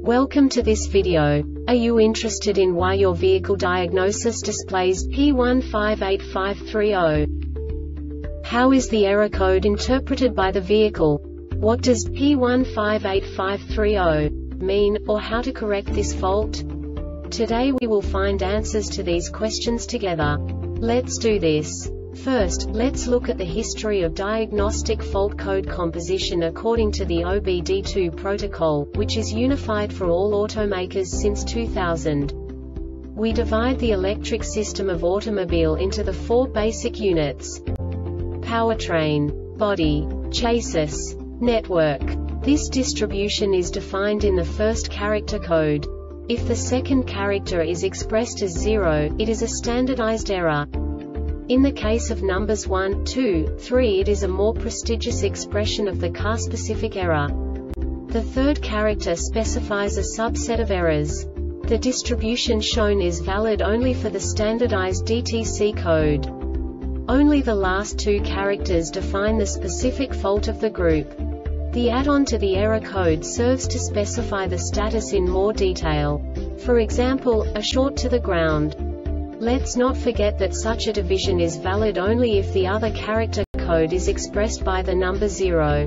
Welcome to this video. Are you interested in why your vehicle diagnosis displays P158530? How is the error code interpreted by the vehicle? What does P158530 mean, or how to correct this fault? Today we will find answers to these questions together. Let's do this. First, let's look at the history of diagnostic fault code composition according to the OBD2 protocol, which is unified for all automakers since 2000. We divide the electric system of automobile into the four basic units: powertrain, body, chassis, network. This distribution is defined in the first character code. If the second character is expressed as 0, it is a standardized error. In the case of numbers 1, 2, 3, it is a more prestigious expression of the car-specific error. The third character specifies a subset of errors. The distribution shown is valid only for the standardized DTC code. Only the last two characters define the specific fault of the group. The add-on to the error code serves to specify the status in more detail. For example, a short to the ground. Let's not forget that such a division is valid only if the other character code is expressed by the number 0.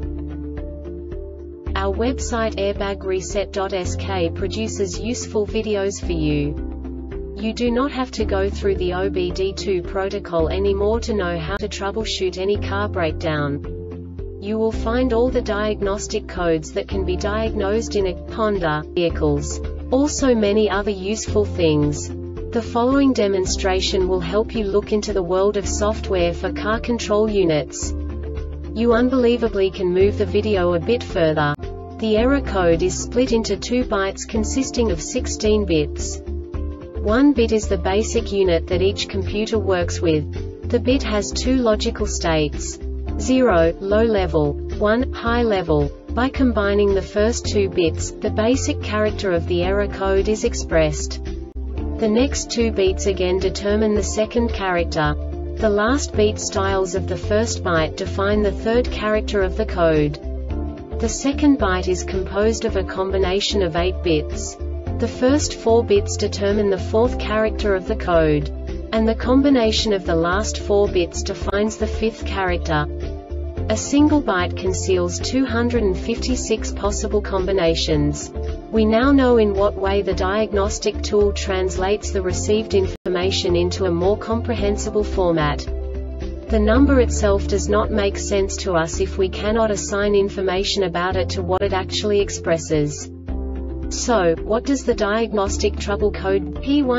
Our website airbagreset.sk produces useful videos for you. You do not have to go through the OBD2 protocol anymore to know how to troubleshoot any car breakdown. You will find all the diagnostic codes that can be diagnosed in a Honda vehicles. Also many other useful things. The following demonstration will help you look into the world of software for car control units. You unbelievably can move the video a bit further. The error code is split into 2 bytes consisting of 16 bits. 1 bit is the basic unit that each computer works with. The bit has 2 logical states: 0, low level, 1, high level. By combining the first 2 bits, the basic character of the error code is expressed. The next 2 beats again determine the second character. The last beat styles of the first byte define the third character of the code. The second byte is composed of a combination of 8 bits. The first 4 bits determine the fourth character of the code. And the combination of the last 4 bits defines the fifth character. A single byte conceals 256 possible combinations. We now know in what way the diagnostic tool translates the received information into a more comprehensible format. The number itself does not make sense to us if we cannot assign information about it to what it actually expresses. So, what does the diagnostic trouble code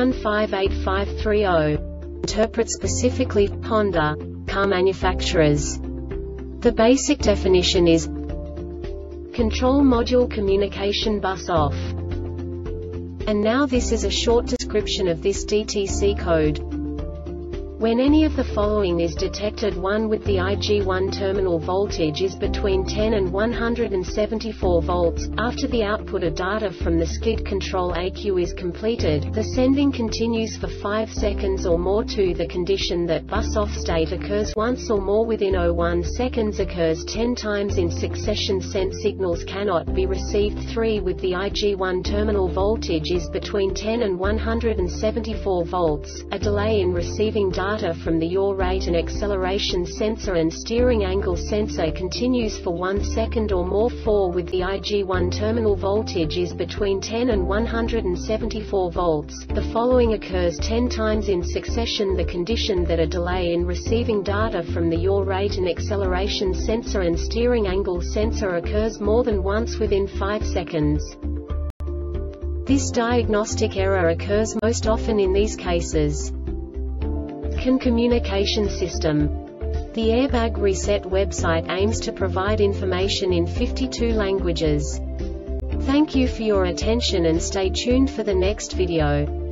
P158530 interpret specifically for Honda car manufacturers? The basic definition is Control Module Communication Bus Off. And now this is a short description of this DTC code. When any of the following is detected: 1 with the IG1 terminal voltage is between 10 and 174 volts, after the output of data from the SCID control ECU is completed, the sending continues for 5 seconds or more. 2 The condition that bus off state occurs once or more within 0.1 seconds occurs 10 times in succession. Sent signals cannot be received. 3 With the IG1 terminal voltage is between 10 and 174 volts, a delay in receiving data from the yaw rate and acceleration sensor and steering angle sensor continues for 1 second or more. 4 With the IG1 terminal voltage is between 10 and 174 volts, the following occurs 10 times in succession: the condition that a delay in receiving data from the yaw rate and acceleration sensor and steering angle sensor occurs more than once within 5 seconds. This diagnostic error occurs most often in these cases. CAN communication system. The Airbag Reset website aims to provide information in 52 languages. Thank you for your attention and stay tuned for the next video.